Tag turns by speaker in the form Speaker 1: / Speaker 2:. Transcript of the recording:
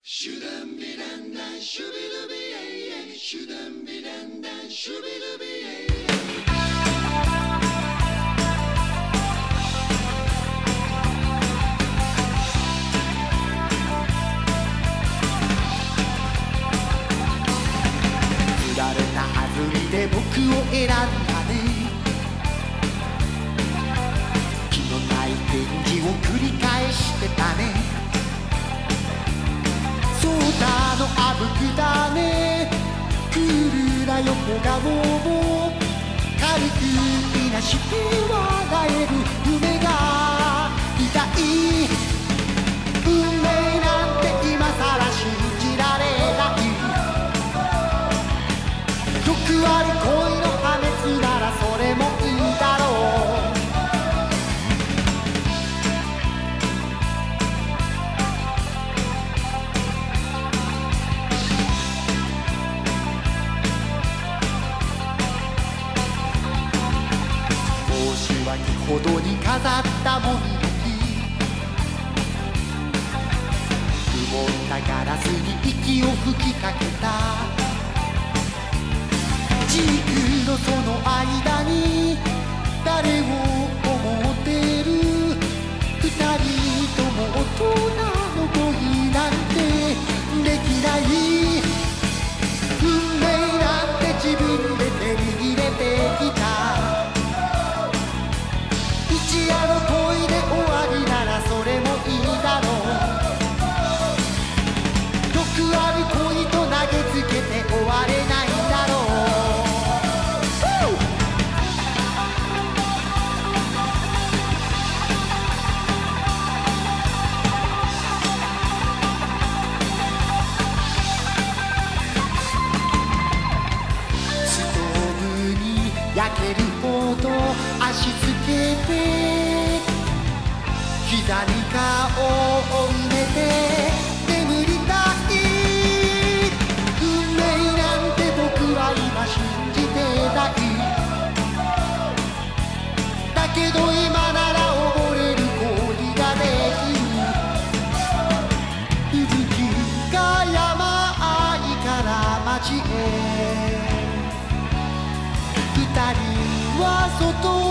Speaker 1: Shouldn't be done, done, should be do be, yeah. Shouldn't be done, done, should be do be, yeah.
Speaker 2: 振られたはずみで僕を選んだね。気のない演技を繰り返してたね。そうだのあぶくだね。クールな横顔を軽くいなして笑える夢が痛い。運命なんて今さら信じられない。よくある恋の破滅ならそれもいいだろう。帽子は木ほどに飾ったもみの木。曇ったガラスに息を吹きかけた。時空のその間に誰を思ってる。二人とも大人の恋なんてできない。運命なんて自分で手に入れてきた。一夜の恋で終わりならそれもいいだろう。よくある恋と投げつけて終われないだろう。焼けるほど足つけて膝に顔を埋めて眠りたい。運命なんて僕は今信じてない。だけど今なら溺れる恋ができる。吹雪が山あいから街へ二人は外